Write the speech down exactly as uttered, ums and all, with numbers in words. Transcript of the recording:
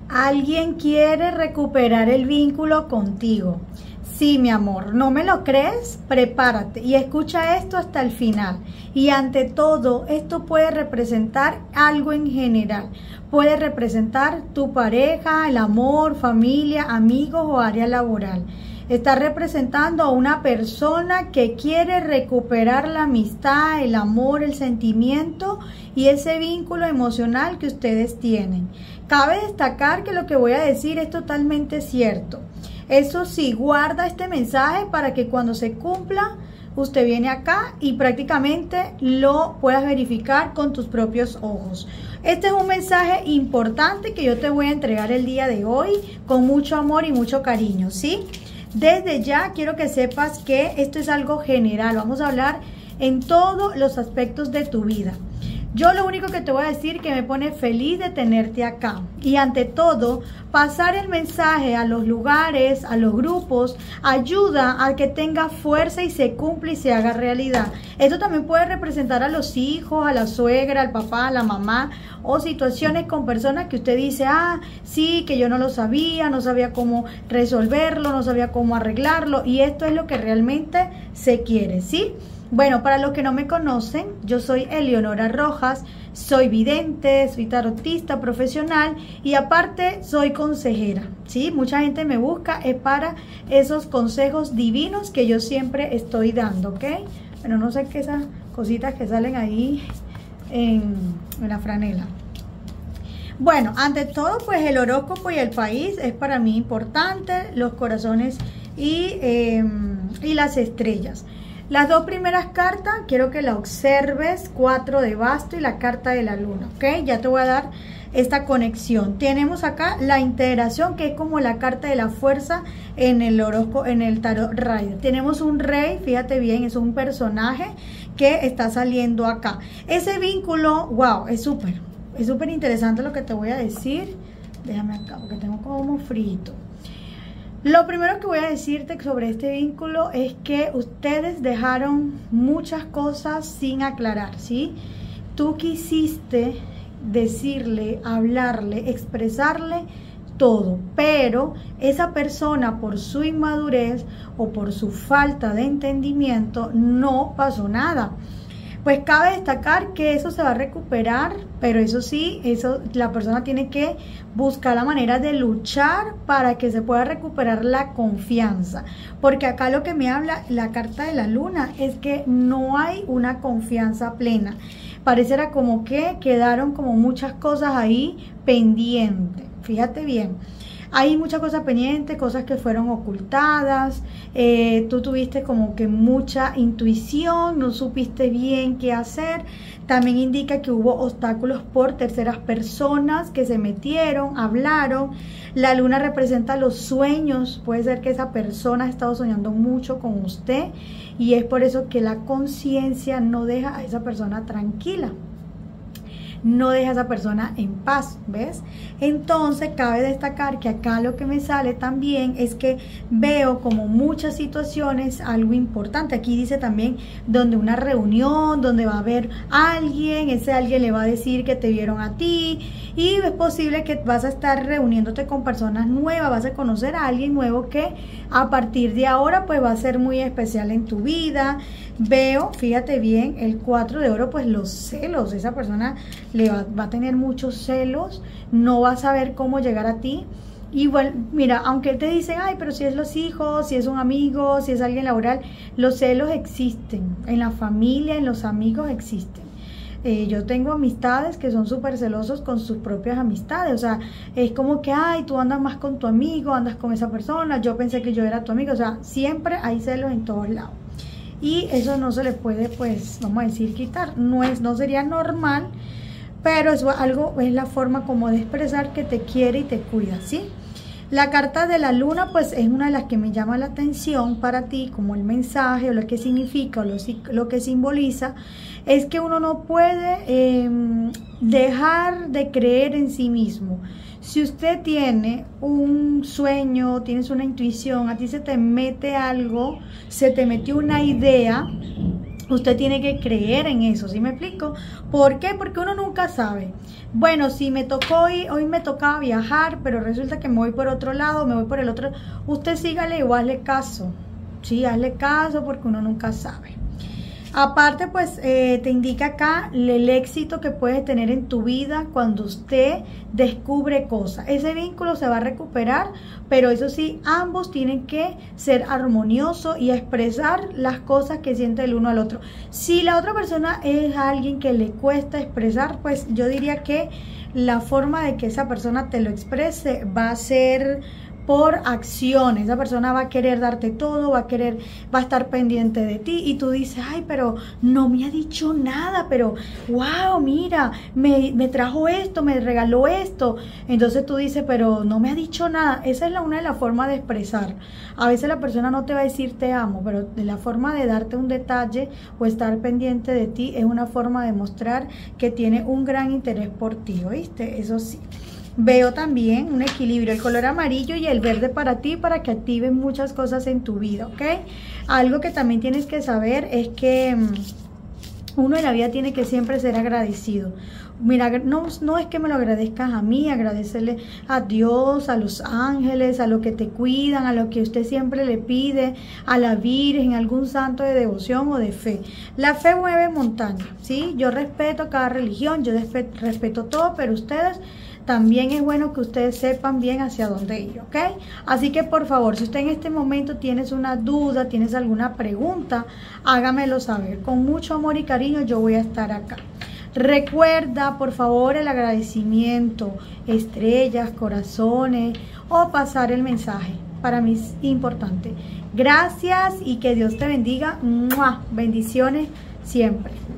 Alguien quiere recuperar el vínculo contigo. Sí, mi amor, ¿no me lo crees? Prepárate y escucha esto hasta el final. Y ante todo, esto puede representar algo en general. Puede representar tu pareja, el amor, familia, amigos o área laboral. Está representando a una persona que quiere recuperar la amistad, el amor, el sentimiento y ese vínculo emocional que ustedes tienen. Cabe destacar que lo que voy a decir es totalmente cierto. Eso sí, guarda este mensaje para que cuando se cumpla, usted viene acá y prácticamente lo puedas verificar con tus propios ojos. Este es un mensaje importante que yo te voy a entregar el día de hoy con mucho amor y mucho cariño, ¿sí? Desde ya quiero que sepas que esto es algo general. Vamos a hablar en todos los aspectos de tu vida. Yo lo único que te voy a decir que me pone feliz de tenerte acá. Y ante todo, pasar el mensaje a los lugares, a los grupos, ayuda a que tenga fuerza y se cumpla y se haga realidad. Esto también puede representar a los hijos, a la suegra, al papá, a la mamá, o situaciones con personas que usted dice, ah, sí, que yo no lo sabía, no sabía cómo resolverlo, no sabía cómo arreglarlo. Y esto es lo que realmente se quiere, ¿sí? Bueno, para los que no me conocen, yo soy Eleonora Rojas, soy vidente, soy tarotista profesional y aparte soy consejera, ¿sí? Mucha gente me busca, es para esos consejos divinos que yo siempre estoy dando, ¿ok? Bueno, no sé qué esas cositas que salen ahí en, en la franela. Bueno, ante todo, pues el horóscopo y el país es para mí importante, los corazones y, eh, y las estrellas. Las dos primeras cartas, quiero que la observes, cuatro de basto y la carta de la luna, ¿ok? Ya te voy a dar esta conexión. Tenemos acá la integración, que es como la carta de la fuerza en el horóscopo, en el tarot rider. Tenemos un rey, fíjate bien, es un personaje que está saliendo acá. Ese vínculo, wow, es súper, es súper interesante lo que te voy a decir. Déjame acá, porque tengo como frito. Lo primero que voy a decirte sobre este vínculo es que ustedes dejaron muchas cosas sin aclarar, ¿sí? Tú quisiste decirle, hablarle, expresarle todo, pero esa persona por su inmadurez o por su falta de entendimiento no pasó nada. Pues cabe destacar que eso se va a recuperar, pero eso sí, eso la persona tiene que buscar la manera de luchar para que se pueda recuperar la confianza. Porque acá lo que me habla la carta de la luna es que no hay una confianza plena. Pareciera como que quedaron como muchas cosas ahí pendientes. Fíjate bien. Hay muchas cosas pendientes, cosas que fueron ocultadas, eh, tú tuviste como que mucha intuición, no supiste bien qué hacer. También indica que hubo obstáculos por terceras personas que se metieron, hablaron. La luna representa los sueños, puede ser que esa persona ha estado soñando mucho con usted y es por eso que la conciencia no deja a esa persona tranquila. No deja a esa persona en paz, ¿ves? Entonces cabe destacar que acá lo que me sale también es que veo como muchas situaciones, algo importante. Aquí dice también donde una reunión, donde va a haber alguien, ese alguien le va a decir que te vieron a ti y es posible que vas a estar reuniéndote con personas nuevas, vas a conocer a alguien nuevo que a partir de ahora pues va a ser muy especial en tu vida. Veo, fíjate bien, el cuatro de oro, pues los celos, esa persona le va, va a tener muchos celos, no va a saber cómo llegar a ti. Y bueno, mira, aunque te dicen, ay, pero si es los hijos, si es un amigo, si es alguien laboral, los celos existen, en la familia, en los amigos existen. Eh, yo tengo amistades que son súper celosos con sus propias amistades, o sea, es como que, ay, tú andas más con tu amigo, andas con esa persona, yo pensé que yo era tu amigo, o sea, siempre hay celos en todos lados. Y eso no se le puede, pues, vamos a decir, quitar. No es, no sería normal, pero es algo, es la forma como de expresar que te quiere y te cuida, ¿sí? La carta de la luna, pues, es una de las que me llama la atención para ti, como el mensaje, o lo que significa, o lo, lo que simboliza, es que uno no puede eh, dejar de creer en sí mismo. Si usted tiene un sueño, tienes una intuición, a ti se te mete algo, se te metió una idea, Usted tiene que creer en eso, ¿sí me explico? ¿Por qué? Porque uno nunca sabe. Bueno, si me tocó hoy, hoy me tocaba viajar, pero resulta que me voy por otro lado, me voy por el otro. Usted sígale o hazle caso. Sí, hazle caso porque uno nunca sabe. Aparte, pues eh, te indica acá el éxito que puedes tener en tu vida cuando usted descubre cosas. Ese vínculo se va a recuperar, pero eso sí, ambos tienen que ser armoniosos y expresar las cosas que siente el uno al otro. Si la otra persona es alguien que le cuesta expresar, pues yo diría que la forma de que esa persona te lo exprese va a ser por acciones. Esa persona va a querer darte todo, va a querer, va a estar pendiente de ti y tú dices, ay, pero no me ha dicho nada, pero wow, mira, me, me trajo esto, me regaló esto. Entonces tú dices, pero no me ha dicho nada. Esa es la, una de las formas de expresar. A veces la persona no te va a decir te amo, pero de la forma de darte un detalle o estar pendiente de ti es una forma de mostrar que tiene un gran interés por ti, ¿oíste? Eso sí. Veo también un equilibrio, el color amarillo y el verde para ti, para que activen muchas cosas en tu vida, ¿ok? Algo que también tienes que saber es que uno en la vida tiene que siempre ser agradecido. Mira, no, no es que me lo agradezcas a mí, agradecerle a Dios, a los ángeles, a los que te cuidan, a lo que usted siempre le pide, a la Virgen, a algún santo de devoción o de fe. La fe mueve montañas, ¿sí? Yo respeto cada religión, yo respeto, respeto todo, pero ustedes también es bueno que ustedes sepan bien hacia dónde ir, ¿ok? Así que por favor, si usted en este momento tienes una duda, tienes alguna pregunta, hágamelo saber. Con mucho amor y cariño yo voy a estar acá. Recuerda, por favor, el agradecimiento, estrellas, corazones o pasar el mensaje. Para mí es importante. Gracias y que Dios te bendiga. ¡Mua! Bendiciones siempre.